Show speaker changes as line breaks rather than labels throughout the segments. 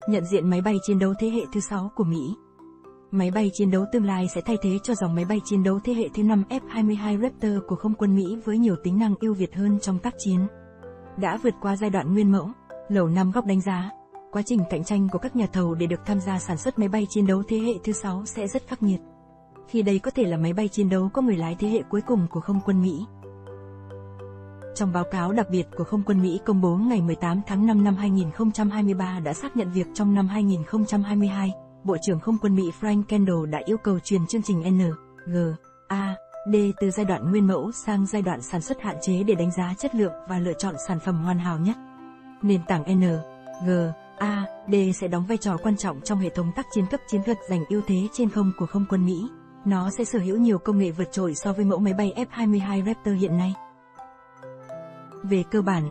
Nhận diện máy bay chiến đấu thế hệ thứ 6 của Mỹ. Máy bay chiến đấu tương lai sẽ thay thế cho dòng máy bay chiến đấu thế hệ thứ 5 F-22 Raptor của không quân Mỹ với nhiều tính năng ưu việt hơn trong tác chiến. Đã vượt qua giai đoạn nguyên mẫu, Lầu Năm Góc đánh giá, quá trình cạnh tranh của các nhà thầu để được tham gia sản xuất máy bay chiến đấu thế hệ thứ 6 sẽ rất khắc nghiệt. Khi đây có thể là máy bay chiến đấu có người lái thế hệ cuối cùng của không quân Mỹ. Trong báo cáo đặc biệt của không quân Mỹ công bố ngày 18 tháng 5 năm 2023 đã xác nhận việc trong năm 2022, Bộ trưởng Không quân Mỹ Frank Kendall đã yêu cầu chuyển chương trình NGAD từ giai đoạn nguyên mẫu sang giai đoạn sản xuất hạn chế để đánh giá chất lượng và lựa chọn sản phẩm hoàn hảo nhất. Nền tảng NGAD sẽ đóng vai trò quan trọng trong hệ thống tác chiến cấp chiến thuật giành ưu thế trên không của không quân Mỹ. Nó sẽ sở hữu nhiều công nghệ vượt trội so với mẫu máy bay F-22 Raptor hiện nay. Về cơ bản,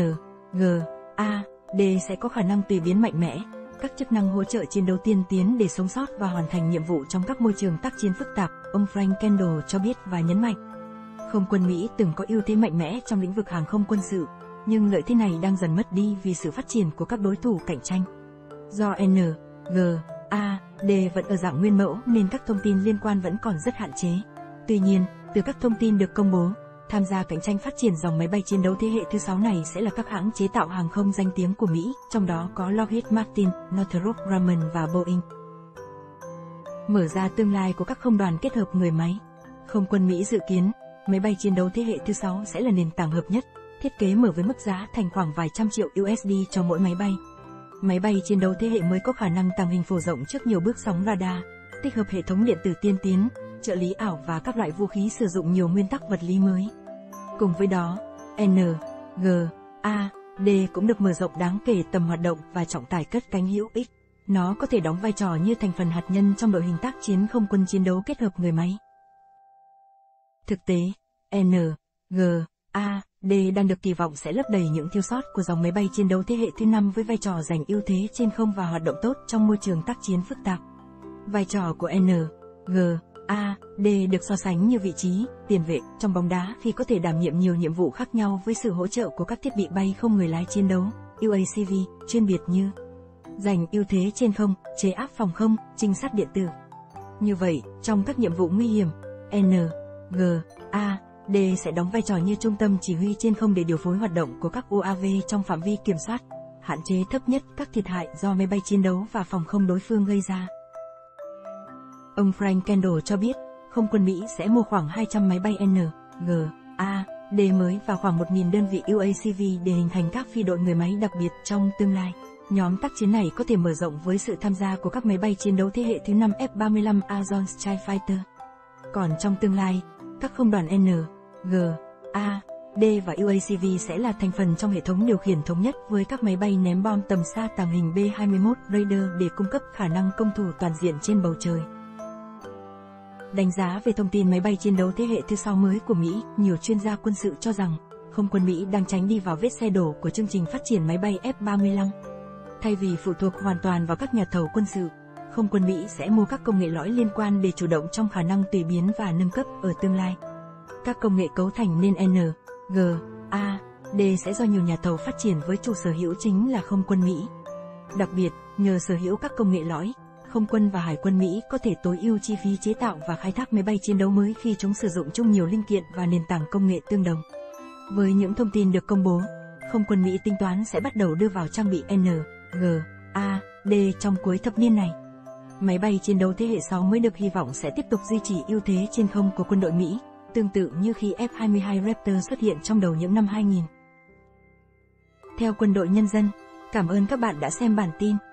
NGAD sẽ có khả năng tùy biến mạnh mẽ, các chức năng hỗ trợ chiến đấu tiên tiến để sống sót và hoàn thành nhiệm vụ trong các môi trường tác chiến phức tạp, ông Frank Kendall cho biết và nhấn mạnh. Không quân Mỹ từng có ưu thế mạnh mẽ trong lĩnh vực hàng không quân sự, nhưng lợi thế này đang dần mất đi vì sự phát triển của các đối thủ cạnh tranh. Do NGAD vẫn ở dạng nguyên mẫu nên các thông tin liên quan vẫn còn rất hạn chế. Tuy nhiên, từ các thông tin được công bố, tham gia cạnh tranh phát triển dòng máy bay chiến đấu thế hệ thứ 6 này sẽ là các hãng chế tạo hàng không danh tiếng của Mỹ, trong đó có Lockheed Martin, Northrop Grumman và Boeing. Mở ra tương lai của các không đoàn kết hợp người máy. Không quân Mỹ dự kiến, máy bay chiến đấu thế hệ thứ 6 sẽ là nền tảng hợp nhất, thiết kế mở với mức giá thành khoảng vài trăm triệu USD cho mỗi máy bay. Máy bay chiến đấu thế hệ mới có khả năng tàng hình phổ rộng trước nhiều bước sóng radar, tích hợp hệ thống điện tử tiên tiến, trợ lý ảo và các loại vũ khí sử dụng nhiều nguyên tắc vật lý mới. Cùng với đó, NGAD cũng được mở rộng đáng kể tầm hoạt động và trọng tải cất cánh hữu ích. Nó có thể đóng vai trò như thành phần hạt nhân trong đội hình tác chiến không quân chiến đấu kết hợp người máy. Thực tế, NGAD đang được kỳ vọng sẽ lấp đầy những thiếu sót của dòng máy bay chiến đấu thế hệ thứ 5 với vai trò giành ưu thế trên không và hoạt động tốt trong môi trường tác chiến phức tạp. Vai trò của NGAD được so sánh như vị trí tiền vệ trong bóng đá khi có thể đảm nhiệm nhiều nhiệm vụ khác nhau với sự hỗ trợ của các thiết bị bay không người lái chiến đấu, UACV, chuyên biệt như giành ưu thế trên không, chế áp phòng không, trinh sát điện tử. Như vậy, trong các nhiệm vụ nguy hiểm, NGAD sẽ đóng vai trò như trung tâm chỉ huy trên không để điều phối hoạt động của các UAV trong phạm vi kiểm soát, hạn chế thấp nhất các thiệt hại do máy bay chiến đấu và phòng không đối phương gây ra. Ông Frank Kendall cho biết, không quân Mỹ sẽ mua khoảng 200 máy bay NGAD mới và khoảng 1.000 đơn vị UACV để hình thành các phi đội người máy đặc biệt trong tương lai. Nhóm tác chiến này có thể mở rộng với sự tham gia của các máy bay chiến đấu thế hệ thứ 5 F-35 Arzon Strike Fighter. Còn trong tương lai, các không đoàn NGAD và UACV sẽ là thành phần trong hệ thống điều khiển thống nhất với các máy bay ném bom tầm xa tàng hình B-21 Raider để cung cấp khả năng công thủ toàn diện trên bầu trời. Đánh giá về thông tin máy bay chiến đấu thế hệ thứ 6 mới của Mỹ, nhiều chuyên gia quân sự cho rằng, không quân Mỹ đang tránh đi vào vết xe đổ của chương trình phát triển máy bay F-35. Thay vì phụ thuộc hoàn toàn vào các nhà thầu quân sự, không quân Mỹ sẽ mua các công nghệ lõi liên quan để chủ động trong khả năng tùy biến và nâng cấp ở tương lai. Các công nghệ cấu thành nên NGAD sẽ do nhiều nhà thầu phát triển với chủ sở hữu chính là không quân Mỹ. Đặc biệt, nhờ sở hữu các công nghệ lõi, không quân và hải quân Mỹ có thể tối ưu chi phí chế tạo và khai thác máy bay chiến đấu mới khi chúng sử dụng chung nhiều linh kiện và nền tảng công nghệ tương đồng. Với những thông tin được công bố, không quân Mỹ tính toán sẽ bắt đầu đưa vào trang bị NGAD trong cuối thập niên này. Máy bay chiến đấu thế hệ 6 mới được hy vọng sẽ tiếp tục duy trì ưu thế trên không của quân đội Mỹ, tương tự như khi F-22 Raptor xuất hiện trong đầu những năm 2000. Theo Quân đội Nhân dân, cảm ơn các bạn đã xem bản tin.